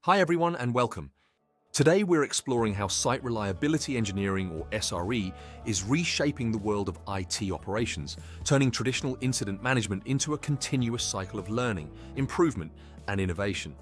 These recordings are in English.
Hi everyone and welcome. Today we're exploring how site reliability engineering, or SRE, is reshaping the world of IT operations, turning traditional incident management into a continuous cycle of learning, improvement, and innovation.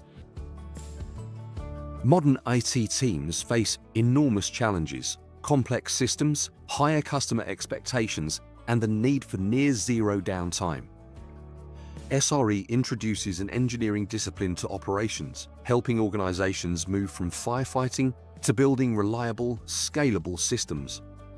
Modern IT teams face enormous challenges, complex systems, higher customer expectations, and the need for near-zero downtime. SRE introduces an engineering discipline to operations, helping organizations move from firefighting to building reliable, scalable systems.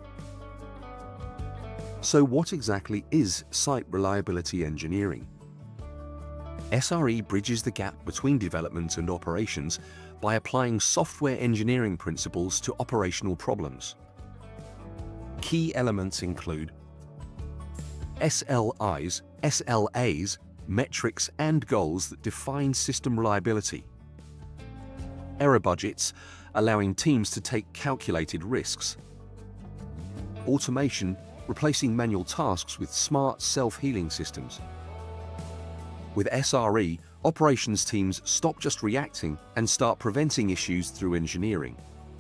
So what exactly is site reliability engineering? SRE bridges the gap between development and operations by applying software engineering principles to operational problems. Key elements include SLAs, metrics and goals that define system reliability. Error budgets, allowing teams to take calculated risks. Automation, replacing manual tasks with smart self-healing systems. With SRE, operations teams stop just reacting and start preventing issues through engineering.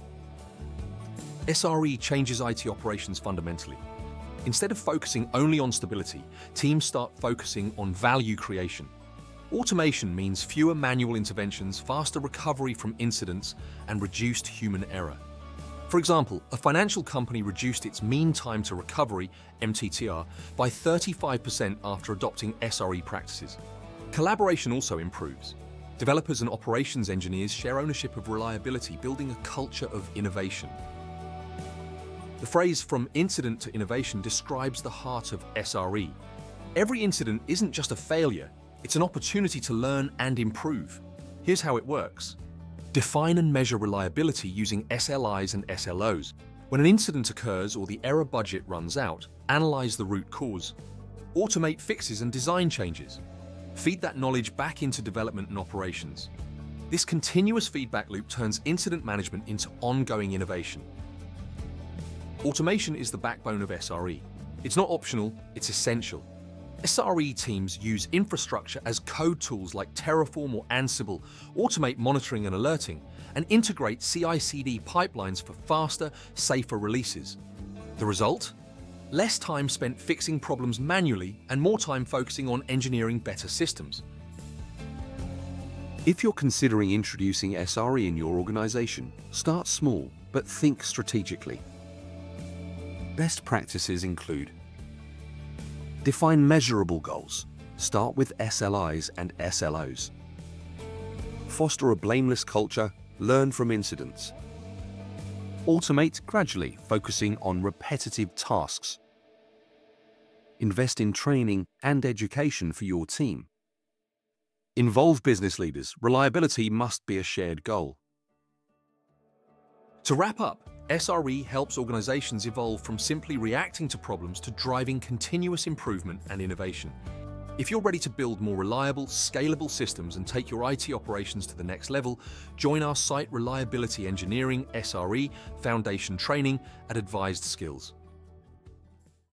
SRE changes IT operations fundamentally. Instead of focusing only on stability, teams start focusing on value creation. Automation means fewer manual interventions, faster recovery from incidents, and reduced human error. For example, a financial company reduced its mean time to recovery, MTTR, by 35% after adopting SRE practices. Collaboration also improves. Developers and operations engineers share ownership of reliability, building a culture of innovation. The phrase "from incident to innovation" describes the heart of SRE. Every incident isn't just a failure, it's an opportunity to learn and improve. Here's how it works. Define and measure reliability using SLIs and SLOs. When an incident occurs or the error budget runs out, analyze the root cause. Automate fixes and design changes. Feed that knowledge back into development and operations. This continuous feedback loop turns incident management into ongoing innovation. Automation is the backbone of SRE. It's not optional, it's essential. SRE teams use infrastructure as code tools like Terraform or Ansible, automate monitoring and alerting, and integrate CI/CD pipelines for faster, safer releases. The result? Less time spent fixing problems manually and more time focusing on engineering better systems. If you're considering introducing SRE in your organization, start small, but think strategically. Best practices include: define measurable goals. Start with SLIs and SLOs. Foster a blameless culture. Learn from incidents. Automate gradually, focusing on repetitive tasks. Invest in training and education for your team. Involve business leaders. Reliability must be a shared goal. To wrap up, SRE helps organizations evolve from simply reacting to problems to driving continuous improvement and innovation. If you're ready to build more reliable, scalable systems and take your IT operations to the next level, join our Site Reliability Engineering (SRE) Foundation training at Advised Skills.